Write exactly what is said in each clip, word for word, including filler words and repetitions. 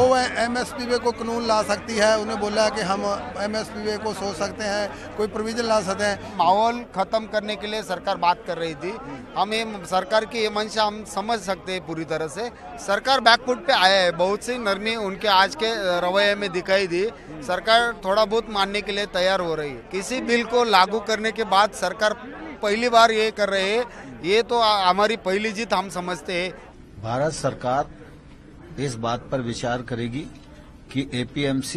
वो एमएसपी पे को कानून ला सकती है। उन्हें बोला कि हम एमएसपी पे को सोच सकते हैं, कोई प्रोविजन ला सकते हैं। माहौल खत्म करने के लिए सरकार बात कर रही थी। हम ये सरकार की ये मंशा हम समझ सकते हैं पूरी तरह से। सरकार बैकफुट पे आया है, बहुत सी नरमी उनके आज के रवैये में दिखाई दी। सरकार थोड़ा बहुत मानने के लिए तैयार हो रही है। किसी बिल को लागू करने के बाद सरकार पहली बार ये कर रहे हैं, ये तो हमारी पहली जीत हम समझते हैं। भारत सरकार इस बात पर विचार करेगी कि एपीएमसी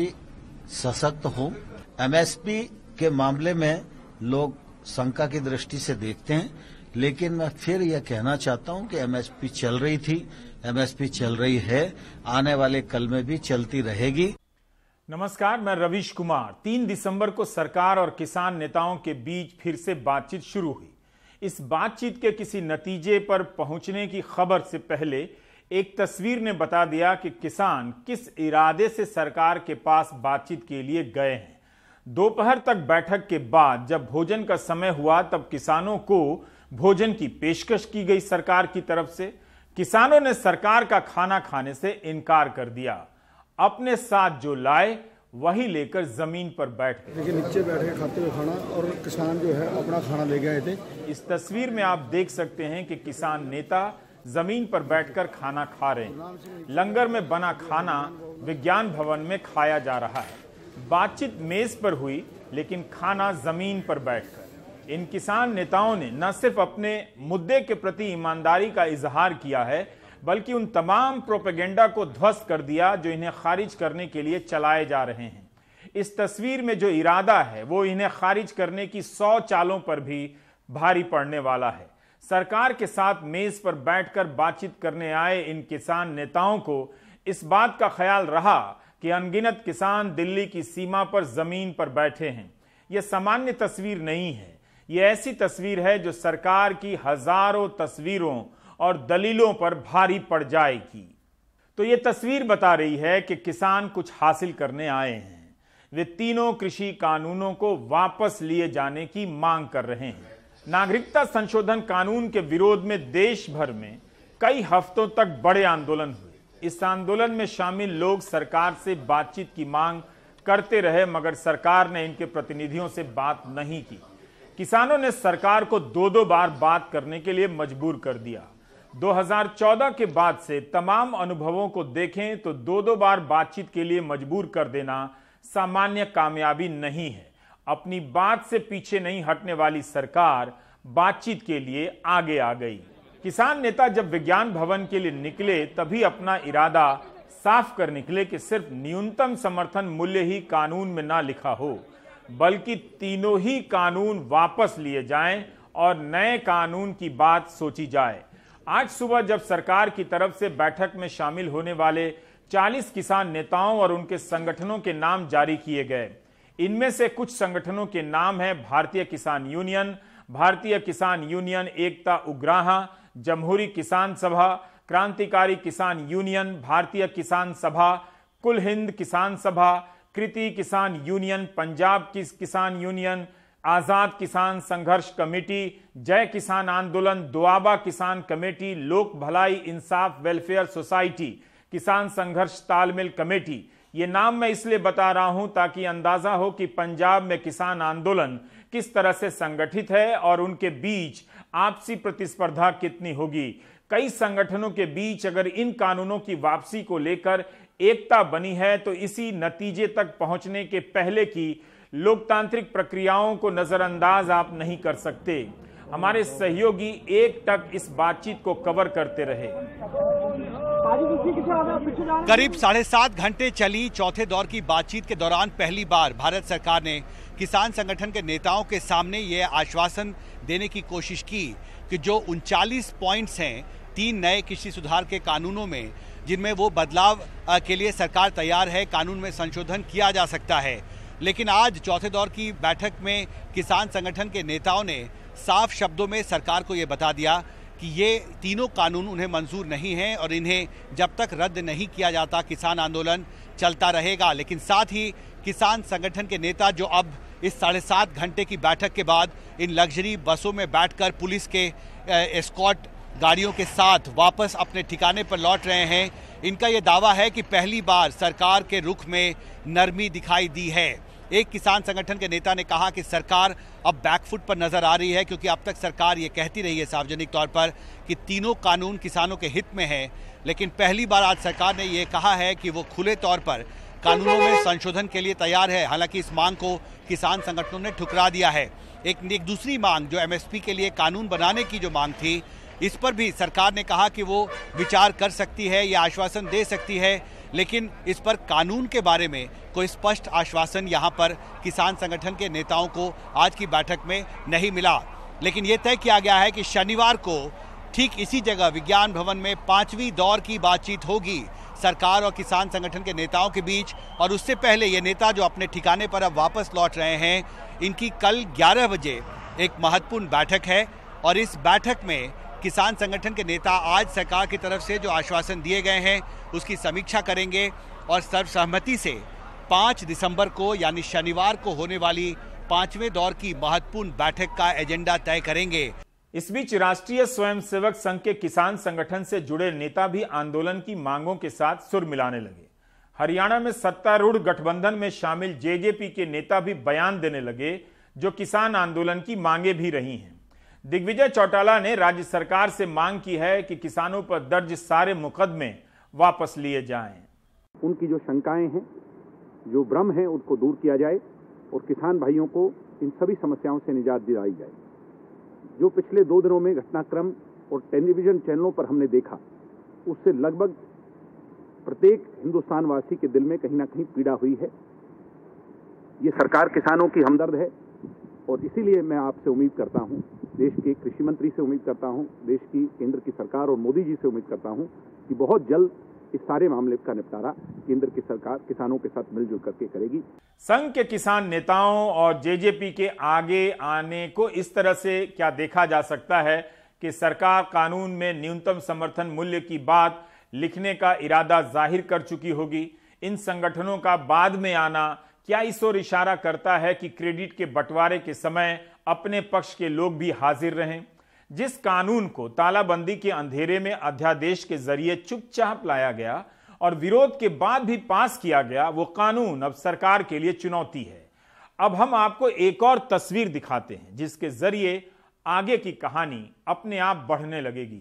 सशक्त हो। एमएसपी के मामले में लोग शंका की दृष्टि से देखते हैं, लेकिन मैं फिर यह कहना चाहता हूं कि एमएसपी चल रही थी, एमएसपी चल रही है, आने वाले कल में भी चलती रहेगी। नमस्कार, मैं रवीश कुमार। तीन दिसंबर को सरकार और किसान नेताओं के बीच फिर से बातचीत शुरू हुई। इस बातचीत के किसी नतीजे पर पहुंचने की खबर से पहले एक तस्वीर ने बता दिया कि किसान किस इरादे से सरकार के पास बातचीत के लिए गए हैं। दोपहर तक बैठक के बाद जब भोजन का समय हुआ, तब किसानों को भोजन की पेशकश की गई सरकार की तरफ से। किसानों ने सरकार का खाना खाने से इनकार कर दिया। अपने साथ जो लाए वही लेकर जमीन पर बैठ गए। देखिए, नीचे बैठ के खाते हुए खाना, और किसान जो है अपना खाना ले गए थे। इस तस्वीर में आप देख सकते हैं कि किसान नेता जमीन पर बैठकर खाना खा रहे हैं। लंगर में बना खाना विज्ञान भवन में खाया जा रहा है। बातचीत मेज पर हुई, लेकिन खाना जमीन पर बैठकर। इन किसान नेताओं ने न सिर्फ अपने मुद्दे के प्रति ईमानदारी का इजहार किया है, बल्कि उन तमाम प्रोपेगेंडा को ध्वस्त कर दिया जो इन्हें खारिज करने के लिए चलाए जा रहे हैं। इस तस्वीर में जो इरादा है वो इन्हें खारिज करने की सौ चालों पर भी भारी पड़ने वाला है। सरकार के साथ मेज पर बैठकर बातचीत करने आए इन किसान नेताओं को इस बात का ख्याल रहा कि अनगिनत किसान दिल्ली की सीमा पर जमीन पर बैठे हैं। यह सामान्य तस्वीर नहीं है, यह ऐसी तस्वीर है जो सरकार की हजारों तस्वीरों और दलीलों पर भारी पड़ जाएगी। तो यह तस्वीर बता रही है कि किसान कुछ हासिल करने आए हैं। वे तीनों कृषि कानूनों को वापस लिए जाने की मांग कर रहे हैं। नागरिकता संशोधन कानून के विरोध में देश भर में कई हफ्तों तक बड़े आंदोलन हुए। इस आंदोलन में शामिल लोग सरकार से बातचीत की मांग करते रहे, मगर सरकार ने इनके प्रतिनिधियों से बात नहीं की। किसानों ने सरकार को दो दो बार बात करने के लिए मजबूर कर दिया। दो हज़ार चौदह के बाद से तमाम अनुभवों को देखें तो दो दो बार बातचीत के लिए मजबूर कर देना सामान्य कामयाबी नहीं है। अपनी बात से पीछे नहीं हटने वाली सरकार बातचीत के लिए आगे आ गई। किसान नेता जब विज्ञान भवन के लिए निकले, तभी अपना इरादा साफ कर निकले कि सिर्फ न्यूनतम समर्थन मूल्य ही कानून में ना लिखा हो, बल्कि तीनों ही कानून वापस लिए जाएं और नए कानून की बात सोची जाए। आज सुबह जब सरकार की तरफ से बैठक में शामिल होने वाले चालीस किसान नेताओं और उनके संगठनों के नाम जारी किए गए। इनमें से कुछ संगठनों के नाम हैं भारतीय किसान यूनियन, भारतीय किसान यूनियन एकता उग्राहा, जमहूरी किसान सभा, क्रांतिकारी किसान यूनियन, भारतीय किसान सभा, कुल हिंद किसान सभा, कृति किसान यूनियन, पंजाब की किसान यूनियन, आजाद किसान संघर्ष कमेटी, जय किसान आंदोलन, दुआबा किसान कमेटी, लोक भलाई इंसाफ वेलफेयर सोसाइटी, किसान संघर्ष तालमेल कमेटी। ये नाम मैं इसलिए बता रहा हूं ताकि अंदाजा हो कि पंजाब में किसान आंदोलन किस तरह से संगठित है और उनके बीच आपसी प्रतिस्पर्धा कितनी होगी। कई संगठनों के बीच अगर इन कानूनों की वापसी को लेकर एकता बनी है, तो इसी नतीजे तक पहुंचने के पहले की लोकतांत्रिक प्रक्रियाओं को नजरअंदाज आप नहीं कर सकते। हमारे सहयोगी एक टक इस बातचीत को कवर करते रहे। करीब साढ़े सात घंटे चली चौथे दौर की बातचीत के दौरान पहली बार भारत सरकार ने किसान संगठन के नेताओं के सामने यह आश्वासन देने की कोशिश की कि जो उनचालीस पॉइंट्स हैं तीन नए कृषि सुधार के कानूनों में, जिनमें वो बदलाव के लिए सरकार तैयार है, कानून में संशोधन किया जा सकता है। लेकिन आज चौथे दौर की बैठक में किसान संगठन के नेताओं ने साफ शब्दों में सरकार को ये बता दिया कि ये तीनों कानून उन्हें मंजूर नहीं हैं और इन्हें जब तक रद्द नहीं किया जाता किसान आंदोलन चलता रहेगा। लेकिन साथ ही किसान संगठन के नेता जो अब इस साढ़े सात घंटे की बैठक के बाद इन लग्जरी बसों में बैठकर पुलिस के एस्कॉर्ट गाड़ियों के साथ वापस अपने ठिकाने पर लौट रहे हैं, इनका ये दावा है कि पहली बार सरकार के रुख में नरमी दिखाई दी है। एक किसान संगठन के नेता ने कहा कि सरकार अब बैकफुट पर नजर आ रही है, क्योंकि अब तक सरकार ये कहती रही है सार्वजनिक तौर पर कि तीनों कानून किसानों के हित में है, लेकिन पहली बार आज सरकार ने ये कहा है कि वो खुले तौर पर कानूनों में संशोधन के लिए तैयार है। हालांकि इस मांग को किसान संगठनों ने ठुकरा दिया है। एक, एक दूसरी मांग जो एमएसपी के लिए कानून बनाने की जो मांग थी, इस पर भी सरकार ने कहा कि वो विचार कर सकती है या आश्वासन दे सकती है, लेकिन इस पर कानून के बारे में कोई स्पष्ट आश्वासन यहाँ पर किसान संगठन के नेताओं को आज की बैठक में नहीं मिला। लेकिन ये तय किया गया है कि शनिवार को ठीक इसी जगह विज्ञान भवन में पांचवी दौर की बातचीत होगी सरकार और किसान संगठन के नेताओं के बीच। और उससे पहले ये नेता जो अपने ठिकाने पर अब वापस लौट रहे हैं, इनकी कल ग्यारह बजे एक महत्वपूर्ण बैठक है और इस बैठक में किसान संगठन के नेता आज सरकार की तरफ से जो आश्वासन दिए गए हैं उसकी समीक्षा करेंगे और सर्वसहमति से पाँच दिसंबर को यानी शनिवार को होने वाली पांचवें दौर की महत्वपूर्ण बैठक का एजेंडा तय करेंगे। इस बीच राष्ट्रीय स्वयंसेवक संघ के किसान संगठन से जुड़े नेता भी आंदोलन की मांगों के साथ सुर मिलाने लगे। हरियाणा में सत्तारूढ़ गठबंधन में शामिल जेजेपी के नेता भी बयान देने लगे, जो किसान आंदोलन की मांगे भी रही हैं। दिग्विजय चौटाला ने राज्य सरकार से मांग की है कि किसानों पर दर्ज सारे मुकदमे वापस लिए जाएं। उनकी जो शंकाएं हैं, जो भ्रम है, उनको दूर किया जाए और किसान भाइयों को इन सभी समस्याओं से निजात दिलाई जाए। जो पिछले दो दिनों में घटनाक्रम और टेलीविजन चैनलों पर हमने देखा, उससे लगभग प्रत्येक हिंदुस्तान वासी के दिल में कहीं ना कहीं पीड़ा हुई है। ये सरकार किसानों की हमदर्द है और इसीलिए मैं आपसे उम्मीद करता हूं, देश के कृषि मंत्री से उम्मीद करता हूं, देश की केंद्र की सरकार और मोदी जी से उम्मीद करता हूं कि बहुत जल्द इस सारे मामले का निपटारा केंद्र की सरकार किसानों के साथ मिलजुल करके करेगी। संघ के किसान नेताओं और जेजेपी के आगे आने को इस तरह से क्या देखा जा सकता है कि सरकार कानून में न्यूनतम समर्थन मूल्य की बात लिखने का इरादा जाहिर कर चुकी होगी। इन संगठनों का बाद में आना क्या इस ओर इशारा करता है कि क्रेडिट के बंटवारे के समय अपने पक्ष के लोग भी हाजिर रहें? जिस कानून को तालाबंदी के अंधेरे में अध्यादेश के जरिए चुपचाप लाया गया और विरोध के बाद भी पास किया गया, वो कानून अब सरकार के लिए चुनौती है। अब हम आपको एक और तस्वीर दिखाते हैं जिसके जरिए आगे की कहानी अपने आप बढ़ने लगेगी।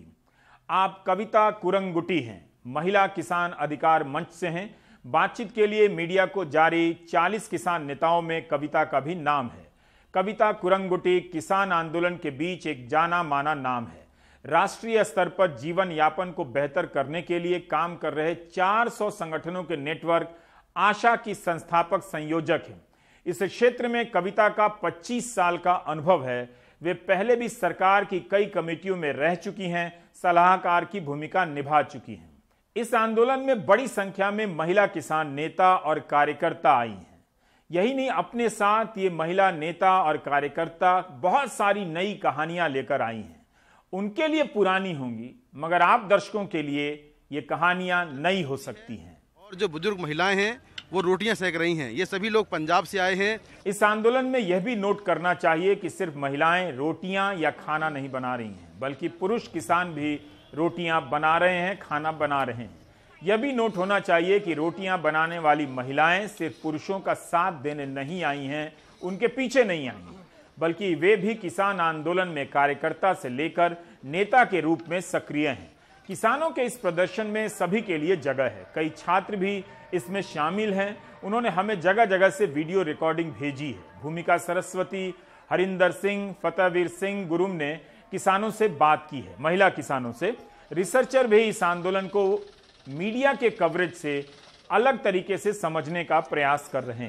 आप कविता कुरंगुटी हैं, महिला किसान अधिकार मंच से हैं। बातचीत के लिए मीडिया को जारी चालीस किसान नेताओं में कविता का भी नाम है। कविता कुरंगुटी किसान आंदोलन के बीच एक जाना माना नाम है। राष्ट्रीय स्तर पर जीवन यापन को बेहतर करने के लिए काम कर रहे चार सौ संगठनों के नेटवर्क आशा की संस्थापक संयोजक हैं। इस क्षेत्र में कविता का पच्चीस साल का अनुभव है। वे पहले भी सरकार की कई कमेटियों में रह चुकी हैं, सलाहकार की भूमिका निभा चुकी हैं। इस आंदोलन में बड़ी संख्या में महिला किसान नेता और कार्यकर्ता आई हैं। यही नहीं, अपने साथ ये महिला नेता और कार्यकर्ता बहुत सारी नई कहानियां लेकर आई हैं। उनके लिए पुरानी होंगी, मगर आप दर्शकों के लिए ये कहानियां नई हो सकती हैं। और जो बुजुर्ग महिलाएं हैं वो रोटियां सेक रही हैं। ये सभी लोग पंजाब से आए हैं। इस आंदोलन में यह भी नोट करना चाहिए कि सिर्फ महिलाएं रोटियां या खाना नहीं बना रही हैं, बल्कि पुरुष किसान भी रोटियां बना रहे हैं, खाना बना रहे हैं। यह भी नोट होना चाहिए कि रोटियां बनाने वाली महिलाएं सिर्फ पुरुषों का साथ देने नहीं आई हैं, उनके पीछे नहीं आई हैं, बल्कि वे भी किसान आंदोलन में कार्यकर्ता से लेकर नेता के रूप में सक्रिय हैं। किसानों के इस प्रदर्शन में सभी के लिए जगह है। कई छात्र भी इसमें शामिल हैं। उन्होंने हमें जगह जगह से वीडियो रिकॉर्डिंग भेजी है। भूमिका सरस्वती, हरिंदर सिंह, फतेहवीर सिंह गुरुम ने किसानों से बात की है, महिला किसानों से। रिसर्चर भी इस आंदोलन को मीडिया के कवरेज से अलग तरीके से समझने का प्रयास कर रहे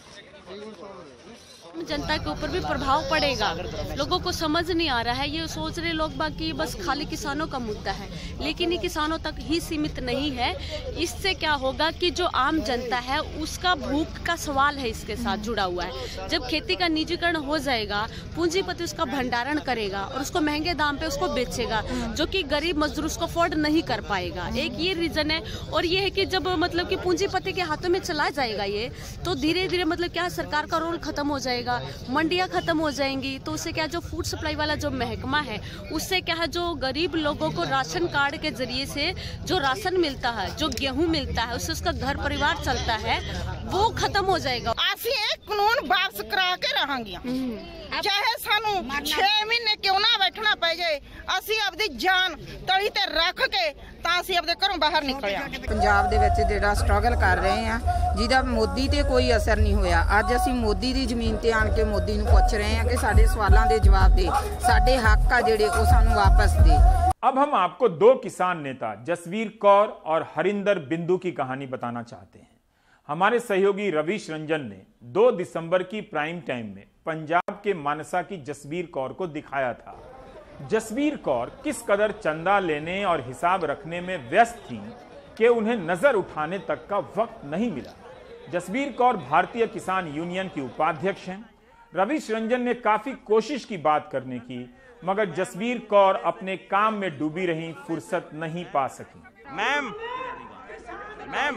हैं। जनता के ऊपर भी प्रभाव पड़ेगा। लोगों को समझ नहीं आ रहा है, ये सोच रहे लोग बाकी बस खाली किसानों का मुद्दा है, लेकिन ये किसानों तक ही सीमित नहीं है। इससे क्या होगा कि जो आम जनता है उसका भूख का सवाल है, इसके साथ जुड़ा हुआ है। जब खेती का निजीकरण हो जाएगा, पूंजीपति उसका भंडारण करेगा और उसको महंगे दाम पे उसको बेचेगा, जो कि गरीब मजदूर उसको अफोर्ड नहीं कर पाएगा। एक ये रीजन है। और ये है कि जब मतलब कि पूंजीपति के हाथों में चला जाएगा ये, तो धीरे धीरे मतलब क्या सरकार का रोल खत्म हो जाएगा। जाएगा, मंडियां खत्म हो जाएंगी, तो उससे क्या जो फूड सप्लाई वाला जो महकमा है उससे क्या है जो गरीब लोगों को राशन कार्ड के जरिए से जो राशन मिलता है, जो गेहूं मिलता है, उससे उसका घर परिवार चलता है, वो खत्म हो जाएगा। ਅਸੀਂ ਇਹ ਕਾਨੂੰਨ ਵਾਪਸ ਕਰਾ ਕੇ ਰਹਾਂਗੀਆਂ, ਚਾਹੇ ਸਾਨੂੰ ਛੇ ਮਹੀਨੇ ਕਿਉਂ ਨਾ ਬੈਠਣਾ ਪੈ ਜਾਏ, ਅਸੀਂ ਆਪਣੀ ਜਾਨ ਤਲੀ ਤੇ ਰੱਖ ਕੇ ਤਾਂ ਅਸੀਂ ਆਪਣੇ ਘਰੋਂ ਬਾਹਰ ਨਿਕਲਿਆ। ਪੰਜਾਬ ਦੇ ਵਿੱਚ ਜਿਹੜਾ ਸਟਰਗਲ ਕਰ ਰਹੇ ਆ, ਜਿਹਦਾ ਮੋਦੀ ਤੇ ਕੋਈ ਅਸਰ ਨਹੀਂ ਹੋਇਆ, ਅੱਜ ਅਸੀਂ ਮੋਦੀ ਦੀ ਜ਼ਮੀਨ ਤੇ ਆਣ ਕੇ ਮੋਦੀ ਨੂੰ ਪੁੱਛ ਰਹੇ ਆ ਕਿ ਸਾਡੇ ਸਵਾਲਾਂ ਦੇ ਜਵਾਬ ਦੇ, ਸਾਡੇ ਹੱਕ ਆ ਜਿਹੜੇ ਉਹ ਸਾਨੂੰ ਵਾਪਸ ਦੇ। अब हम आपको दो किसान नेता जसवीर कौर और हरिंदर बिंदु की कहानी बताना चाहते हैं। हमारे सहयोगी रवीश रंजन ने दो दिसंबर की प्राइम टाइम में पंजाब के मानसा की जसवीर कौर को दिखाया था। जसवीर कौर किस कदर चंदा लेने और हिसाब रखने में व्यस्त थी कि उन्हें नजर उठाने तक का वक्त नहीं मिला। जसवीर कौर भारतीय किसान यूनियन की उपाध्यक्ष हैं। रवीश रंजन ने काफी कोशिश की बात करने की, मगर जसवीर कौर अपने काम में डूबी रही, फुर्सत नहीं पा सकी। मैम मैम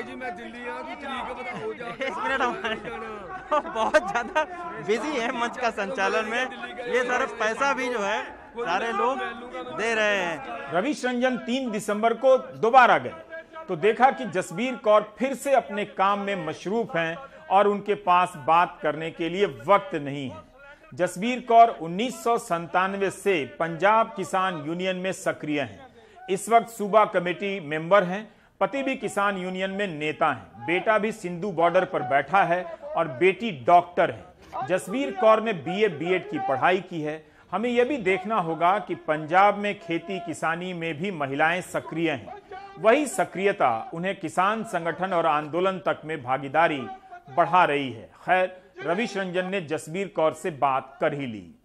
बहुत ज्यादा बिजी है मंच का संचालन में, ये सारा पैसा भी जो है सारे लोग दे रहे हैं। रवीश रंजन तीन दिसंबर को दोबारा गए तो देखा कि जसवीर कौर फिर से अपने काम में मशरूफ हैं और उनके पास बात करने के लिए वक्त नहीं है। जसवीर कौर उन्नीस सौ संतानवे से पंजाब किसान यूनियन में सक्रिय हैं। इस वक्त सूबा कमेटी मेंबर हैं। पति भी किसान यूनियन में नेता हैं। बेटा भी सिंधु बॉर्डर पर बैठा है और बेटी डॉक्टर है। जसवीर कौर ने बीए बीएड की पढ़ाई की है। हमें यह भी देखना होगा कि पंजाब में खेती किसानी में भी महिलाएं सक्रिय हैं। वही सक्रियता उन्हें किसान संगठन और आंदोलन तक में भागीदारी बढ़ा रही है। खैर, रवीश रंजन ने जसवीर कौर से बात कर ही ली।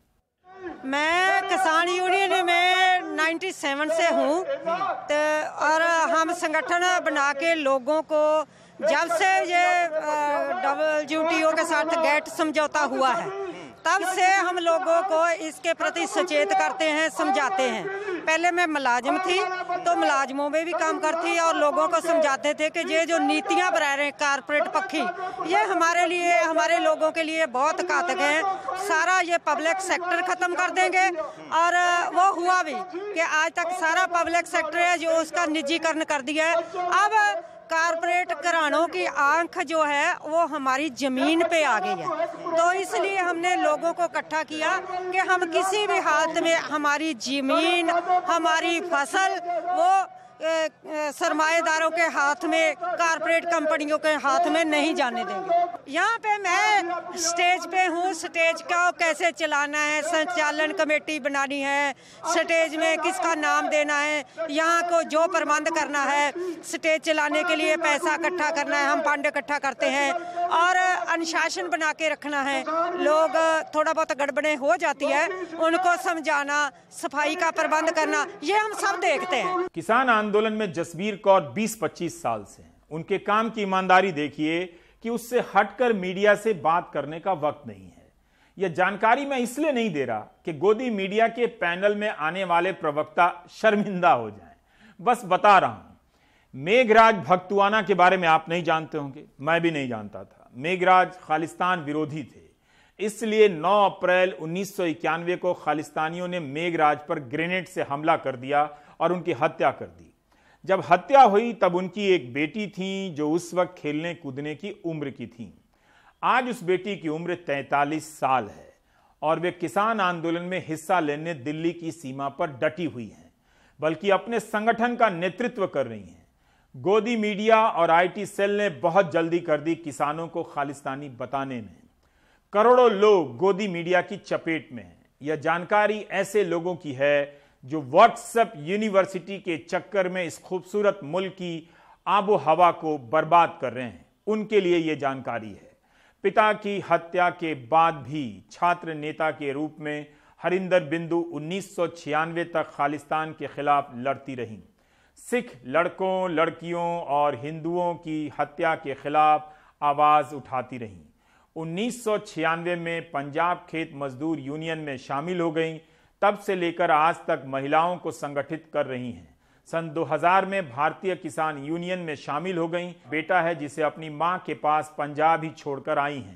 मैं किसान यूनियन में सत्तानवे से हूँ, तो और हम संगठन बना के लोगों को जब से ये डब्ल्यू टी ओ के साथ गेट समझौता हुआ है तब से हम लोगों को इसके प्रति सचेत करते हैं, समझाते हैं। पहले मैं मुलाजिम थी तो मुलाजिमों में भी काम करती और लोगों को समझाते थे कि ये जो नीतियां बना रहे हैं कारपोरेट पक्षी, ये हमारे लिए, हमारे लोगों के लिए बहुत घातक हैं। सारा ये पब्लिक सेक्टर खत्म कर देंगे, और वो हुआ भी कि आज तक सारा पब्लिक सेक्टर है जो उसका निजीकरण कर दिया है। अब कारपोरेट घरानों की आंख जो है वो हमारी जमीन पे आ गई है, तो इसलिए हमने लोगों को इकट्ठा किया कि हम किसी भी हालत में हमारी जमीन, हमारी फसल वो सरमाएदारों के हाथ में, कारपोरेट कंपनियों के हाथ में नहीं जाने देंगे। यहाँ पे मैं स्टेज पे हूँ, स्टेज का कैसे चलाना है, संचालन कमेटी बनानी है, स्टेज में किसका नाम देना है, यहाँ को जो प्रबंध करना है, स्टेज चलाने के लिए पैसा इकट्ठा करना है, हम फंड इकट्ठा करते हैं, और अनुशासन बना के रखना है। लोग थोड़ा बहुत गड़बड़ें हो जाती है, उनको समझाना, सफाई का प्रबंध करना, ये हम सब देखते हैं। किसान आंदोलन में जसवीर कौर बीस पच्चीस साल से हैं। उनके काम की ईमानदारी देखिए कि उससे हटकर मीडिया से बात करने का वक्त नहीं है। यह जानकारी मैं इसलिए नहीं दे रहा कि गोदी मीडिया के पैनल में आने वाले प्रवक्ता शर्मिंदा हो जाएं। बस बता रहा हूं। मेघराज भगतुआना के बारे में आप नहीं जानते होंगे, मैं भी नहीं जानता था। मेघराज खालिस्तान विरोधी थे, इसलिए नौ अप्रैल उन्नीस सौ इक्यानवे को खालिस्तानियों ने मेघराज पर ग्रेनेड से हमला कर दिया और उनकी हत्या कर दी। जब हत्या हुई तब उनकी एक बेटी थी जो उस वक्त खेलने कूदने की उम्र की थी। आज उस बेटी की उम्र तैंतालीस साल है और वे किसान आंदोलन में हिस्सा लेने दिल्ली की सीमा पर डटी हुई हैं, बल्कि अपने संगठन का नेतृत्व कर रही हैं। गोदी मीडिया और आईटी सेल ने बहुत जल्दी कर दी किसानों को खालिस्तानी बताने में। करोड़ों लोग गोदी मीडिया की चपेट में हैं। यह जानकारी ऐसे लोगों की है जो व्हाट्सएप यूनिवर्सिटी के चक्कर में इस खूबसूरत मुल्क की आबो हवा को बर्बाद कर रहे हैं, उनके लिए यह जानकारी है। पिता की हत्या के बाद भी छात्र नेता के रूप में हरिंदर बिंदु उन्नीस सौ छियानवे तक खालिस्तान के खिलाफ लड़ती रहीं। सिख लड़कों, लड़कियों और हिंदुओं की हत्या के खिलाफ आवाज उठाती रहीं। उन्नीस सौ छियानवे में पंजाब खेत मजदूर यूनियन में शामिल हो गईं। तब से लेकर आज तक महिलाओं को संगठित कर रही हैं। सन दो हज़ार में भारतीय किसान यूनियन में शामिल हो गईं। बेटा है जिसे अपनी मां के पास पंजाब ही छोड़कर आई हैं।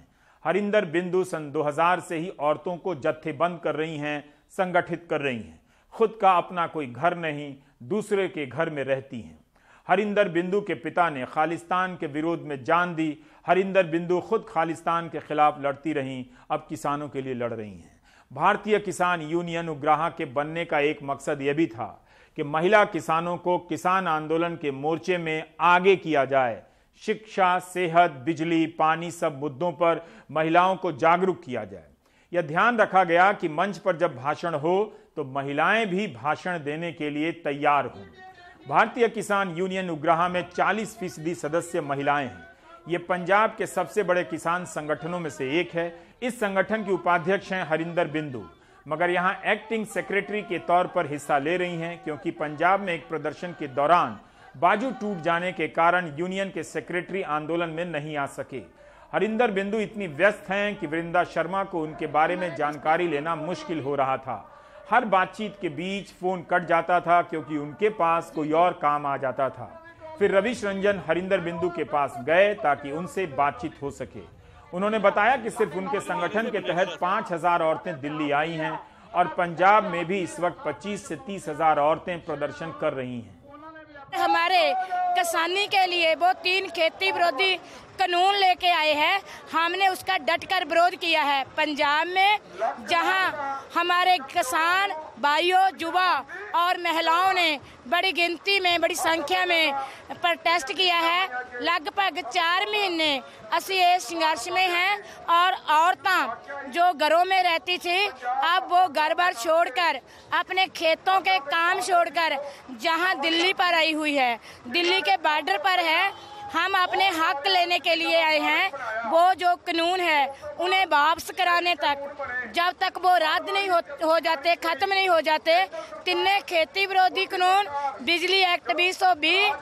हरिंदर बिंदु सन दो हज़ार से ही औरतों को जत्थेबंद कर रही हैं, संगठित कर रही हैं। खुद का अपना कोई घर नहीं, दूसरे के घर में रहती हैं। हरिंदर बिंदु के पिता ने खालिस्तान के विरोध में जान दी। हरिंदर बिंदु खुद खालिस्तान के खिलाफ लड़ती रहीं, अब किसानों के लिए लड़ रही हैं। भारतीय किसान यूनियन उग्राहा के बनने का एक मकसद यह भी था कि महिला किसानों को किसान आंदोलन के मोर्चे में आगे किया जाए। शिक्षा, सेहत, बिजली, पानी सब मुद्दों पर महिलाओं को जागरूक किया जाए। यह ध्यान रखा गया कि मंच पर जब भाषण हो तो महिलाएं भी भाषण देने के लिए तैयार हों। भारतीय किसान यूनियन उग्राहा में चालीस फीसदी सदस्य महिलाएं हैं। ये पंजाब के सबसे बड़े किसान संगठनों में से एक है। इस संगठन की उपाध्यक्ष हैं हरिंदर बिंदु, मगर यहां एक्टिंग सेक्रेटरी के तौर पर हिस्सा ले रही हैं क्योंकि पंजाब में एक प्रदर्शन के दौरान बाजू टूट जाने के कारण यूनियन के सेक्रेटरी आंदोलन में नहीं आ सके। हरिंदर बिंदु इतनी व्यस्त हैं कि वृंदा शर्मा को उनके बारे में जानकारी लेना मुश्किल हो रहा था। हर बातचीत के बीच फोन कट जाता था क्योंकि उनके पास कोई और काम आ जाता था। फिर रविश रंजन हरिंदर बिंदु के पास गए ताकि उनसे बातचीत हो सके। उन्होंने बताया कि सिर्फ उनके संगठन के तहत पांच हजार औरतें दिल्ली आई हैं और पंजाब में भी इस वक्त पच्चीस से तीस हजार औरतें प्रदर्शन कर रही हैं। हमारे किसानी के लिए वो तीन खेती विरोधी कानून लेके आए हैं, हमने उसका डट कर विरोध किया है। पंजाब में जहां हमारे किसान भाइयों, युवा और महिलाओं ने बड़ी गिनती में, बड़ी संख्या में प्रोटेस्ट किया है। लगभग चार महीने असी इस संघर्ष में हैं और औरतें जो घरों में रहती थी अब वो घर बार छोड़कर, अपने खेतों के काम छोड़कर जहां दिल्ली पर आई हुई है, दिल्ली के बॉर्डर पर है। हम अपने हक लेने के लिए आए हैं। वो जो कानून है उन्हें वापस कराने तक, जब तक वो रद्द नहीं हो, हो जाते, खत्म नहीं हो जाते, तिन्ने खेती विरोधी कानून, बिजली एक्ट बीस सौ बीस,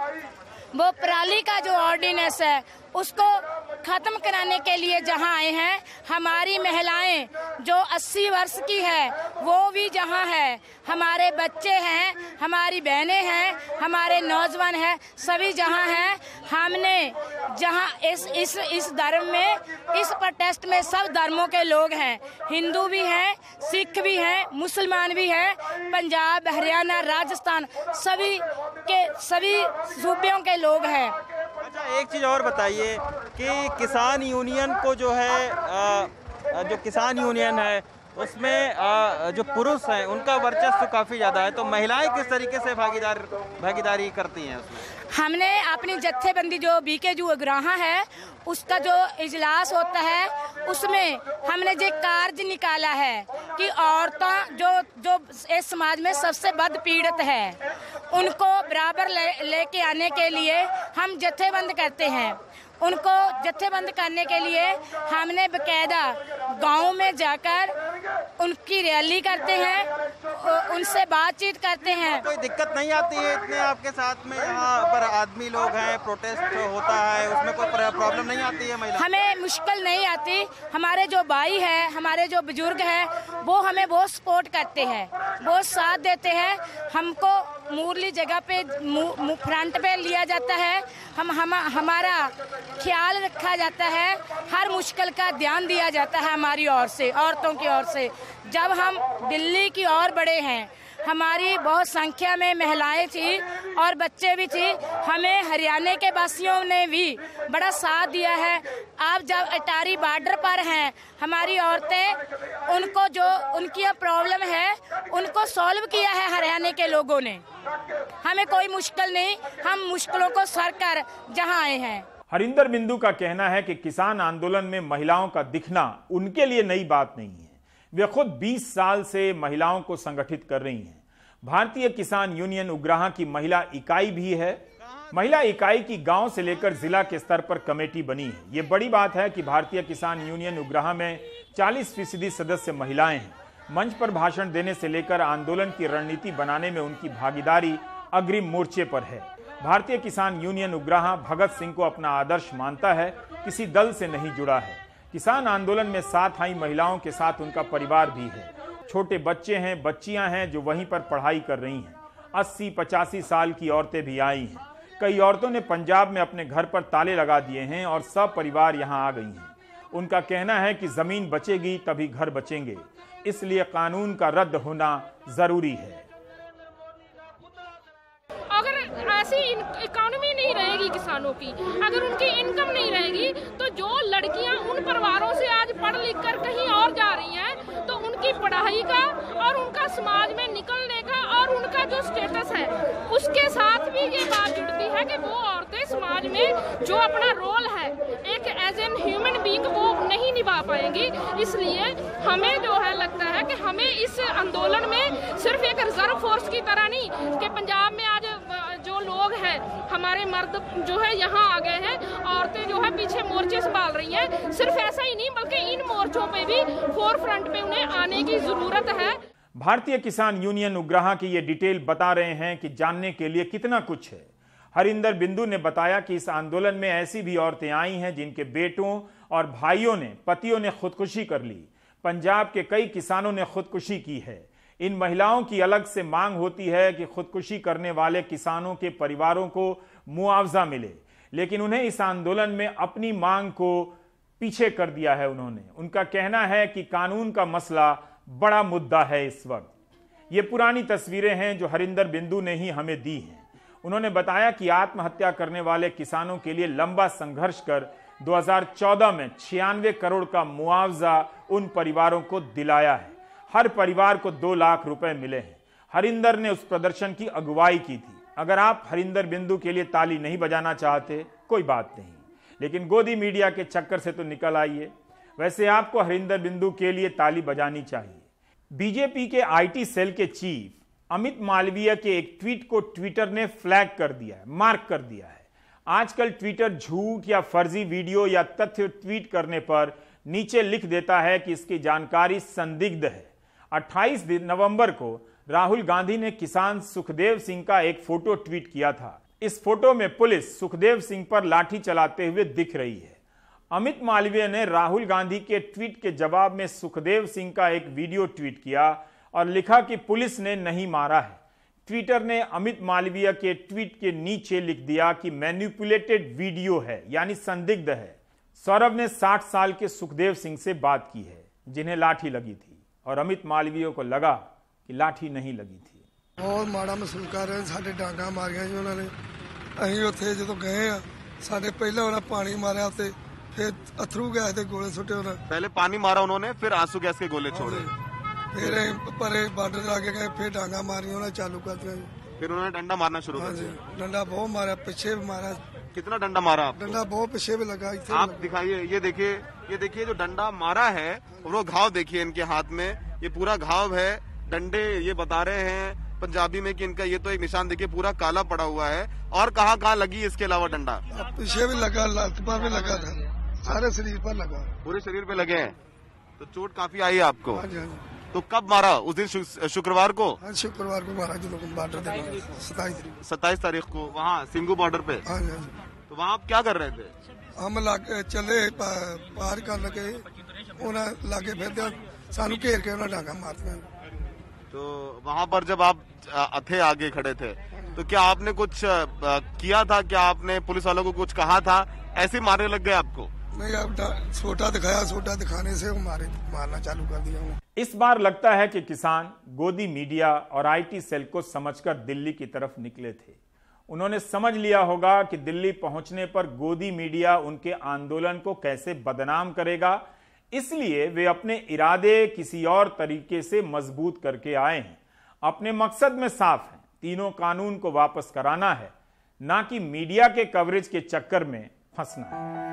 वो पराली का जो ऑर्डिनेंस है उसको खत्म कराने के लिए जहां आए हैं। हमारी महिलाएं जो अस्सी वर्ष की है वो भी जहां है, हमारे बच्चे हैं, हमारी बहनें हैं, हमारे नौजवान हैं, सभी जहां हैं। हमने जहां इस इस इस धर्म में, इस प्रोटेस्ट में सब धर्मों के लोग हैं, हिंदू भी हैं, सिख भी हैं, मुसलमान भी हैं, पंजाब, हरियाणा, राजस्थान, सभी के सभी सूबों के लोग हैं। अच्छा, एक चीज़ और बताइए कि किसान यूनियन को जो है आ, जो किसान यूनियन है उसमें आ, जो पुरुष हैं उनका वर्चस्व काफ़ी ज़्यादा है, तो महिलाएं किस तरीके से भागीदार भागीदारी करती हैं उसमें? हमने अपनी जत्थेबंदी जो बीकेयू उग्राहा है उसका जो इजलास होता है उसमें हमने जो कार्य निकाला है कि औरतें जो जो इस समाज में सबसे बद पीड़ित है उनको बराबर ले लेके आने के लिए हम जत्थेबंद करते हैं। उनको जत्थेबंद करने के लिए हमने बकायदा गांव में जाकर उनकी रैली करते हैं, उनसे बातचीत करते हैं। कोई दिक्कत नहीं आती है इतने आपके साथ में, यहाँ पर आदमी लोग हैं, प्रोटेस्ट होता है, उसमें कोई प्रॉब्लम नहीं आती है महिला? हमें मुश्किल नहीं आती। हमारे जो भाई है, हमारे जो बुजुर्ग हैं, वो हमें बहुत सपोर्ट करते हैं, बहुत साथ देते हैं। हमको मुरली जगह पे फ्रंट पे लिया जाता है, हम, हम हमारा ख्याल रखा जाता है, हर मुश्किल का ध्यान दिया जाता है हमारी ओर से, औरतों की ओर से। जब हम दिल्ली की ओर बढ़े हैं, हमारी बहुत संख्या में महिलाएं थी और बच्चे भी थे, हमें हरियाणा के वासियों ने भी बड़ा साथ दिया है। आप जब अटारी बॉर्डर पर हैं, हमारी औरतें, उनको जो उनकी प्रॉब्लम है उनको सॉल्व किया है हरियाणा के लोगों ने। हमें कोई मुश्किल नहीं, हम मुश्किलों को सर कर जहाँ आए हैं। हरिंदर बिंदु का कहना है कि किसान आंदोलन में महिलाओं का दिखना उनके लिए नई बात नहीं है। वे खुद बीस साल से महिलाओं को संगठित कर रही हैं। भारतीय किसान यूनियन उग्राहा की महिला इकाई भी है। महिला इकाई की गांव से लेकर जिला के स्तर पर कमेटी बनी है। ये बड़ी बात है कि भारतीय किसान यूनियन उग्राहा में चालीस फीसदी सदस्य महिलाएं हैं। मंच पर भाषण देने से लेकर आंदोलन की रणनीति बनाने में उनकी भागीदारी अग्रिम मोर्चे पर है। भारतीय किसान यूनियन उग्राहा भगत सिंह को अपना आदर्श मानता है, किसी दल से नहीं जुड़ा है। किसान आंदोलन में साथ आई महिलाओं के साथ उनका परिवार भी है। छोटे बच्चे हैं, बच्चियां हैं जो वहीं पर पढ़ाई कर रही हैं। अस्सी पचासी साल की औरतें भी आई हैं। कई औरतों ने पंजाब में अपने घर पर ताले लगा दिए हैं और सब परिवार यहां आ गई हैं। उनका कहना है कि जमीन बचेगी तभी घर बचेंगे, इसलिए कानून का रद्द होना जरूरी है। अगर ऐसी इकोनॉमी नहीं रहेगी किसानों की, अगर उनकी इनकम नहीं रहेगी, तो जो लड़कियां उन परिवारों से आज पढ़ लिख कर कहीं और जा रही हैं, तो उनकी पढ़ाई का और उनका समाज में निकलने का और उनका जो स्टेटस है उसके साथ भी ये बात जुड़ती है कि वो औरतें समाज में जो अपना रोल है एक एज एन ह्यूमन बीइंग वो नहीं निभा पाएंगी। इसलिए हमें जो है लगता है कि हमें इस आंदोलन में सिर्फ एक रिजर्व फोर्स की तरह नहीं कि पंजाब में आज जो लोग हैं हमारे मर्द जो है यहाँ आ गए हैं, औरतें जो है पीछे मोर्चे संभाल रही हैं, सिर्फ ऐसा ही नहीं बल्कि इन मोर्चों पे भी फोर फ्रंट पे उन्हें आने की जरूरत है। भारतीय किसान यूनियन उग्राहा की ये डिटेल बता रहे हैं कि जानने के लिए कितना कुछ है। हरिंदर बिंदु ने बताया कि इस आंदोलन में ऐसी भी औरतें आई हैं जिनके बेटों और भाइयों ने पतियों ने खुदकुशी कर ली। पंजाब के कई किसानों ने खुदकुशी की है। इन महिलाओं की अलग से मांग होती है कि खुदकुशी करने वाले किसानों के परिवारों को मुआवजा मिले, लेकिन उन्हें इस आंदोलन में अपनी मांग को पीछे कर दिया है उन्होंने। उनका कहना है कि कानून का मसला बड़ा मुद्दा है इस वक्त। ये पुरानी तस्वीरें हैं जो हरिंदर बिंदु ने ही हमें दी हैं। उन्होंने बताया कि आत्महत्या करने वाले किसानों के लिए लंबा संघर्ष कर दो हज़ार चौदह में छियानवे करोड़ का मुआवजा उन परिवारों को दिलाया है। हर परिवार को दो लाख रुपए मिले हैं। हरिंदर ने उस प्रदर्शन की अगुवाई की थी। अगर आप हरिंदर बिंदु के लिए ताली नहीं बजाना चाहते कोई बात नहीं, लेकिन गोदी मीडिया के चक्कर से तो निकल आइए। वैसे आपको हरिंदर बिंदु के लिए ताली बजानी चाहिए। बीजेपी के आईटी सेल के चीफ अमित मालवीय के एक ट्वीट को ट्विटर ने फ्लैग कर दिया है, मार्क कर दिया है। आजकल ट्विटर झूठ या फर्जी वीडियो या तथ्य ट्वीट करने पर नीचे लिख देता है कि इसकी जानकारी संदिग्ध है। अट्ठाईस नवंबर को राहुल गांधी ने किसान सुखदेव सिंह का एक फोटो ट्वीट किया था। इस फोटो में पुलिस सुखदेव सिंह पर लाठी चलाते हुए दिख रही है। अमित मालवीय ने राहुल गांधी के ट्वीट के जवाब में सुखदेव सिंह का एक वीडियो ट्वीट किया और लिखा कि पुलिस ने नहीं मारा है। ट्विटर ने अमित मालवीय के ट्वीट के नीचे लिख दिया कि मैनिपुलेटेड वीडियो है, यानी संदिग्ध है। सौरभ ने साठ साल के सुखदेव सिंह से बात की है जिन्हें लाठी लगी थी, और अमित मालवीय को लगा कि लाठी नहीं लगी थी। बहुत माड़ा महसूस कर रहे हैं। साडे डांगा मारिया जी उन्होंने। असीं उत्थे जदों गए आ साडे पहले उन्हें पानी मारिया ते फिर अथरू गैस के गोले सुटे उन्हें। पहले पानी मारा उन्होंने, फिर आंसू गैस के गोले छोड़े, फिर परे बॉर्डर आगे गए, फिर डांगा मारी उन्हें चालू कर दिया। फिर उन्होंने डंडा मारना शुरू कर दिया। डंडा बहुत मारा, पीछे भी मारा। कितना डंडा मारा आपको? डंडा बहुत पीछे भी लगा। आप दिखाइए, ये देखिए, ये देखिए जो डंडा मारा है वो घाव देखिए इनके हाथ में, ये पूरा घाव है। डंडे ये बता रहे हैं पंजाबी में कि इनका ये तो एक निशान देखिए पूरा काला पड़ा हुआ है। और कहाँ कहाँ लगी इसके अलावा डंडा? पीछे भी लगा, लात पर भी लगा था, सारे शरीर पर लगा। पूरे शरीर पे लगे हैं। तो चोट काफी आई आपको? हाँ जी, हाँ जी। तो कब मारा? उस दिन शुक्रवार को? हाँ, शुक्रवार को मारा जो बॉर्डर सताईस तारीख सताईस तारीख को वहाँ सिंगू बॉर्डर पे। हाँ जी। तो वहाँ आप क्या कर रहे थे? हम लागे चले पार कर लगे, उन्हें लागे फिर सानू घेर के उन्हें डांगा मारते हैं। तो वहाँ पर जब आप थे आगे खड़े थे तो क्या आपने कुछ किया था? क्या आपने पुलिस वालों को कुछ कहा था? ऐसे मारने लग गए आपको? नहीं, अब छोटा दिखाया, छोटा दिखाने से वो मारे मारना चालू कर दिया। इस बार लगता है कि किसान गोदी मीडिया और आईटी सेल को समझकर दिल्ली की तरफ निकले थे। उन्होंने समझ लिया होगा कि दिल्ली पहुंचने पर गोदी मीडिया उनके आंदोलन को कैसे बदनाम करेगा, इसलिए वे अपने इरादे किसी और तरीके से मजबूत करके आए हैं। अपने मकसद में साफ है, तीनों कानून को वापस कराना है, ना कि मीडिया के कवरेज के चक्कर में फंसना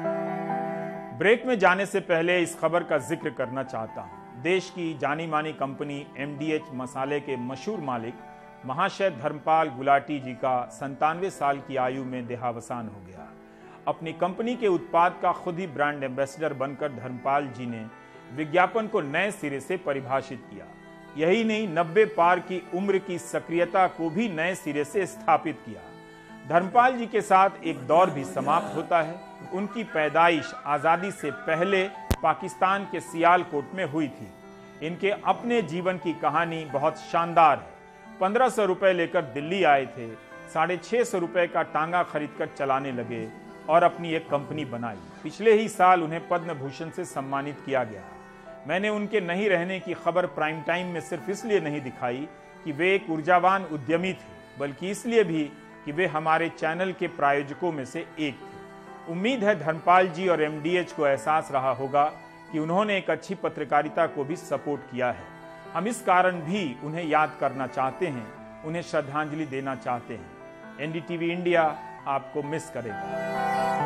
है। ब्रेक में जाने से पहले इस खबर का जिक्र करना चाहता हूं। देश की जानी मानी कंपनी एमडीएच मसाले के मशहूर मालिक महाशय धर्मपाल गुलाटी जी का संतानवे साल की आयु में देहावसान हो गया। अपनी कंपनी के उत्पाद का खुद ही ब्रांड एम्बेसडर बनकर धर्मपाल जी ने विज्ञापन को नए सिरे से परिभाषित किया। यही नहीं, नब्बे पार की उम्र की सक्रियता को भी नए सिरे से स्थापित किया। धर्मपाल जी के साथ एक दौर भी समाप्त होता है। उनकी पैदाइश आजादी से पहले पाकिस्तान के सियालकोट में हुई थी। इनके अपने जीवन की कहानी बहुत शानदार है। पंद्रह सौ रुपए लेकर दिल्ली आए थे, साढ़े छह सौ रुपए का टांगा खरीदकर चलाने लगे। और अपनी एक कंपनी बनाई। पिछले ही साल उन्हें पद्म भूषण से सम्मानित किया गया। मैंने उनके नहीं रहने की खबर प्राइम टाइम में सिर्फ इसलिए नहीं दिखाई कि वे एक ऊर्जावान उद्यमी थे, बल्कि इसलिए भी कि वे हमारे चैनल के प्रायोजकों में से एक थे। उम्मीद है धर्मपाल जी और एमडीएच को एहसास रहा होगा कि उन्होंने एक अच्छी पत्रकारिता को भी सपोर्ट किया है। हम इस कारण भी उन्हें याद करना चाहते हैं, उन्हें श्रद्धांजलि देना चाहते हैं। एनडीटीवी इंडिया आपको मिस करेगा।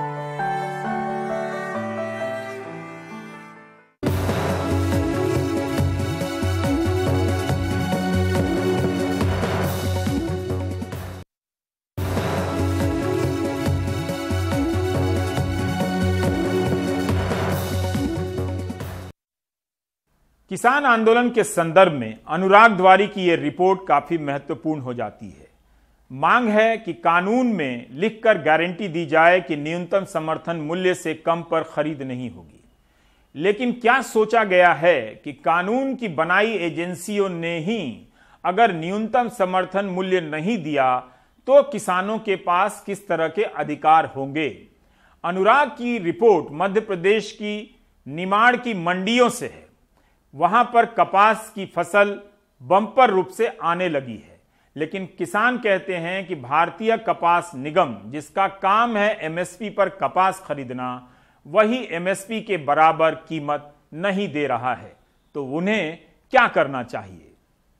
किसान आंदोलन के संदर्भ में अनुराग द्वारी की यह रिपोर्ट काफी महत्वपूर्ण हो जाती है। मांग है कि कानून में लिखकर गारंटी दी जाए कि न्यूनतम समर्थन मूल्य से कम पर खरीद नहीं होगी। लेकिन क्या सोचा गया है कि कानून की बनाई एजेंसियों ने ही अगर न्यूनतम समर्थन मूल्य नहीं दिया तो किसानों के पास किस तरह के अधिकार होंगे। अनुराग की रिपोर्ट मध्य प्रदेश की निमाड़ की मंडियों से है। वहां पर कपास की फसल बम्पर रूप से आने लगी है, लेकिन किसान कहते हैं कि भारतीय कपास निगम, जिसका काम है एमएसपी पर कपास खरीदना, वही एमएसपी के बराबर कीमत नहीं दे रहा है। तो उन्हें क्या करना चाहिए।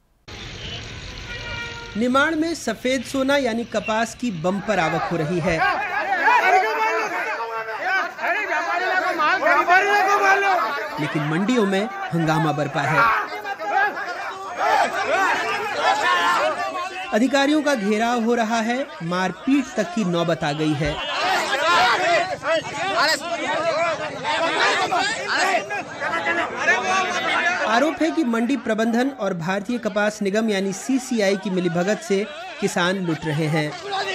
निमाड़ में सफेद सोना यानी कपास की बम्पर आवक हो रही है, लेकिन मंडियों में हंगामा बरपा है। अधिकारियों का घेराव हो रहा है, मारपीट तक की नौबत आ गई है। आरोप है कि मंडी प्रबंधन और भारतीय कपास निगम यानी सीसीआई की मिलीभगत से किसान लुट रहे हैं।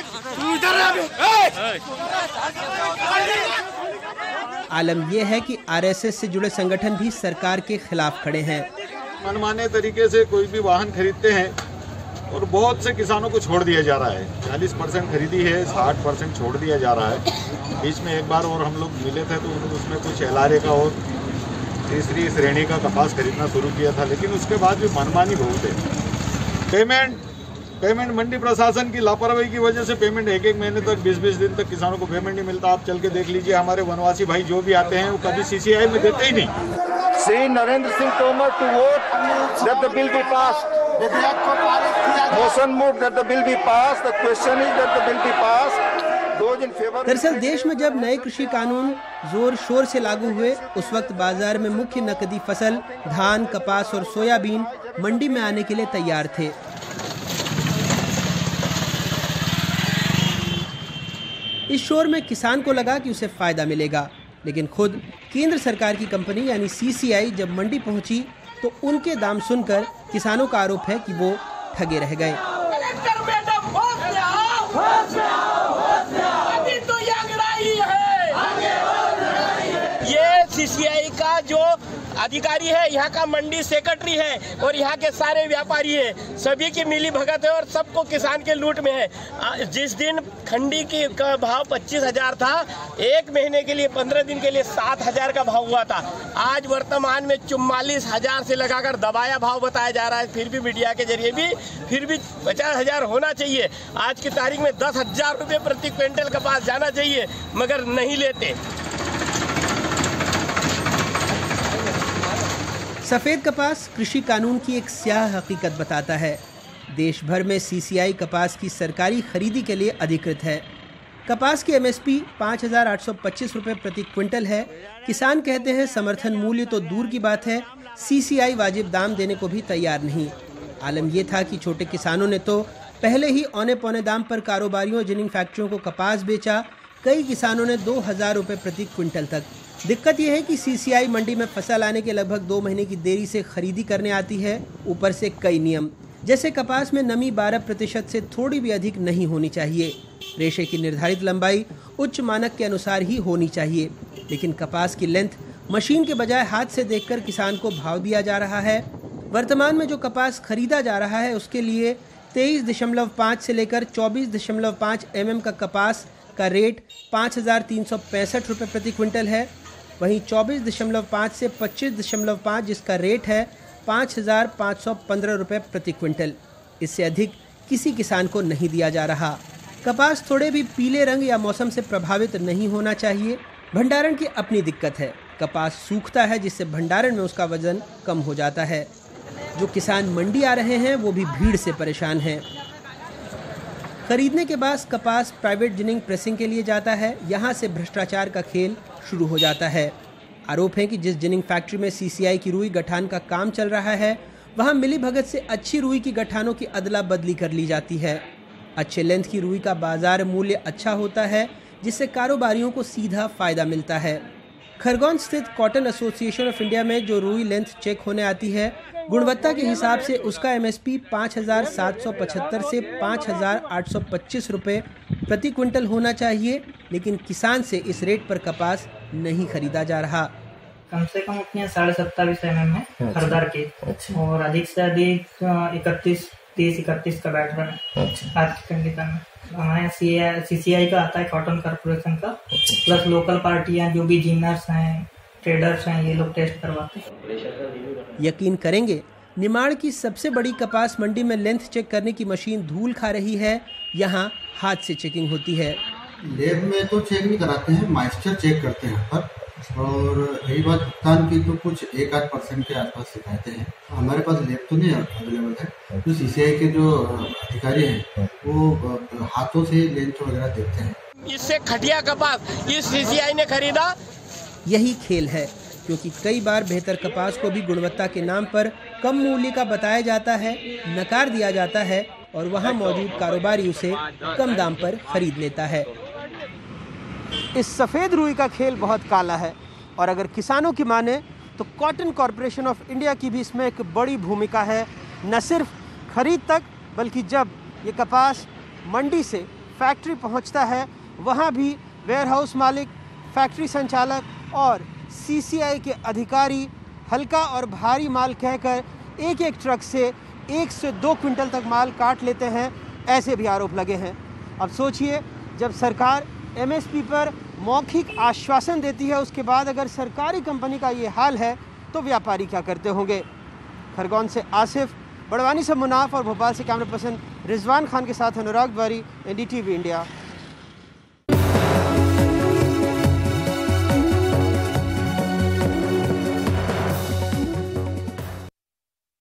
आलम यह है कि आरएसएस से जुड़े संगठन भी सरकार के खिलाफ खड़े हैं। मनमाने तरीके से कोई भी वाहन खरीदते हैं और बहुत से किसानों को छोड़ दिया जा रहा है। चालीस परसेंट खरीदी है, साठ परसेंट छोड़ दिया जा रहा है। बीच में एक बार और हम लोग मिले थे तो उसमें कुछ एलआरए का और तीसरी श्रेणी का कपास खरीदना शुरू किया था, लेकिन उसके बाद भी मनमानी बहुत है। पेमेंट पेमेंट मंडी प्रशासन की लापरवाही की वजह से पेमेंट एक एक महीने तक बीस बीस दिन तक किसानों को पेमेंट नहीं मिलता। आप चल के देख लीजिए, हमारे वनवासी भाई जो भी आते हैं वो कभी सीसीआई में देते ही नहीं। Shri Narendra Singh Tomar to vote that the bill be passed. Motion move that the bill be passed. The question is that the bill be passed. दरअसल देश में जब नए कृषि कानून जोर शोर से लागू हुए, उस वक्त बाजार में मुख्य नकदी फसल धान, कपास और सोयाबीन मंडी में आने के लिए तैयार थे। इस शोर में किसान को लगा कि उसे फायदा मिलेगा, लेकिन खुद केंद्र सरकार की कंपनी यानी सीसीआई जब मंडी पहुंची तो उनके दाम सुनकर किसानों का आरोप है कि वो ठगे रह गए। ये सीसीआई का जो अधिकारी है, यहाँ का मंडी सेक्रेटरी है और यहाँ के सारे व्यापारी है, सभी की मिली भगत है और सबको किसान के लूट में है। जिस दिन खंडी की का भाव पच्चीस हजार था, एक महीने के लिए पंद्रह दिन के लिए सात हजार का भाव हुआ था। आज वर्तमान में चुम्बालीस हजार से लगाकर दबाया भाव बताया जा रहा है। फिर भी मीडिया के जरिए भी फिर भी पचास हजार होना चाहिए। आज की तारीख में दस हजार रुपये प्रति क्विंटल कपास जाना चाहिए, मगर नहीं लेते। सफेद कपास कृषि कानून की एक स्याह हकीकत बताता है। देश भर में सीसीआई कपास की सरकारी खरीदी के लिए अधिकृत है। कपास की एमएसपी पाँच हजार आठ सौ पच्चीस रुपये प्रति क्विंटल है। किसान कहते हैं समर्थन मूल्य तो दूर की बात है, सीसीआई वाजिब दाम देने को भी तैयार नहीं। आलम यह था कि छोटे किसानों ने तो पहले ही औने पौने दाम पर कारोबारियों जिनिंग फैक्ट्रियों को कपास बेचा। कई किसानों ने दो हजार रुपये प्रति क्विंटल तक। दिक्कत यह है कि सीसीआई मंडी में फसल आने के लगभग दो महीने की देरी से खरीदी करने आती है। ऊपर से कई नियम, जैसे कपास में नमी बारह प्रतिशत से थोड़ी भी अधिक नहीं होनी चाहिए। रेशे की निर्धारित लंबाई उच्च मानक के अनुसार ही होनी चाहिए, लेकिन कपास की लेंथ मशीन के बजाय हाथ से देखकर किसान को भाव दिया जा रहा है। वर्तमान में जो कपास खरीदा जा रहा है उसके लिए तेईस दशमलव पाँच से लेकर चौबीस दशमलव पाँच एम एम का कपास का रेट पाँच हजार तीन सौ पैंसठ रुपये प्रति क्विंटल है। वहीं चौबीस दशमलव पाँच से पच्चीस दशमलव पाँच जिसका रेट है पाँच हजार पाँच सौ पंद्रह रुपये प्रति क्विंटल। इससे अधिक किसी किसान को नहीं दिया जा रहा। कपास थोड़े भी पीले रंग या मौसम से प्रभावित नहीं होना चाहिए। भंडारण की अपनी दिक्कत है। कपास सूखता है जिससे भंडारण में उसका वजन कम हो जाता है। जो किसान मंडी आ रहे हैं वो भी भीड़ से परेशान हैं। खरीदने के बाद कपास प्राइवेट जिनिंग प्रेसिंग के लिए जाता है। यहाँ से भ्रष्टाचार का खेल शुरू हो जाता है। आरोप है कि जिस जिनिंग फैक्ट्री में सीसीआई की रुई गठान का काम चल रहा है वहाँ मिली भगत से अच्छी रुई की गठानों की अदला बदली कर ली जाती है। अच्छे लेंथ की रुई का बाजार मूल्य अच्छा होता है जिससे कारोबारियों को सीधा फायदा मिलता है। खरगोन स्थित कॉटन एसोसिएशन ऑफ इंडिया में जो रुई लेंथ चेक होने आती है गुणवत्ता के हिसाब से उसका एमएसपी पाँच हजार सात सौ पचहत्तर से पाँच हजार आठ सौ पच्चीस रुपये प्रति क्विंटल होना चाहिए, लेकिन किसान से इस रेट पर कपास नहीं खरीदा जा रहा। कम से कम अपने साढ़े सत्ताईस एम एम है खरदार के, और अधिक से अधिक इकतीस तीस इकतीस का बैठ रहा है आज की कंडीशन में। हमारे सीसीआई का आता है कॉटन कॉर्पोरेशन का, प्लस लोकल पार्टियां जो भी जिनर्स हैं ट्रेडर्स हैं ये लोग टेस्ट करवाते हैं। यकीन करेंगे निमाड़ की सबसे बड़ी कपास मंडी में लेंथ चेक करने की मशीन धूल खा रही है। यहाँ हाथ से चेकिंग होती है। लेब में तो चेक नहीं कराते हैं, माइस्टर चेक करते हैं पर, और रही बात भुगतान की तो कुछ एक आध परसेंट के आसपास शिकायतें हैं। हमारे पास लेब तो नहीं अवेलेबल है। तो सीसीआई के जो अधिकारी हैं वो हाथों से लेंथ वगैरह देखते हैं। इससे घटिया कपास इस सीसीआई ने खरीदा। यही खेल है, क्योंकि कई बार बेहतर कपास को भी गुणवत्ता के नाम पर कम मूल्य का बताया जाता है, नकार दिया जाता है और वहां मौजूद कारोबारी उसे कम दाम पर खरीद लेता है। इस सफ़ेद रुई का खेल बहुत काला है और अगर किसानों की माने तो कॉटन कॉरपोरेशन ऑफ इंडिया की भी इसमें एक बड़ी भूमिका है। न सिर्फ खरीद तक, बल्कि जब ये कपास मंडी से फैक्ट्री पहुंचता है वहां भी वेयरहाउस मालिक, फैक्ट्री संचालक और सीसीआई के अधिकारी हल्का और भारी माल कहकर एक एक ट्रक से एक से दो क्विंटल तक माल काट लेते हैं। ऐसे भी आरोप लगे हैं। अब सोचिए, जब सरकार एमएसपी पर मौखिक आश्वासन देती है उसके बाद अगर सरकारी कंपनी का ये हाल है तो व्यापारी क्या करते होंगे। खरगोन से आसिफ, बड़वानी से मुनाफ और भोपाल से कैमरा पर्सन रिजवान खान के साथ अनुराग द्वारी, एनडीटीवी इंडिया।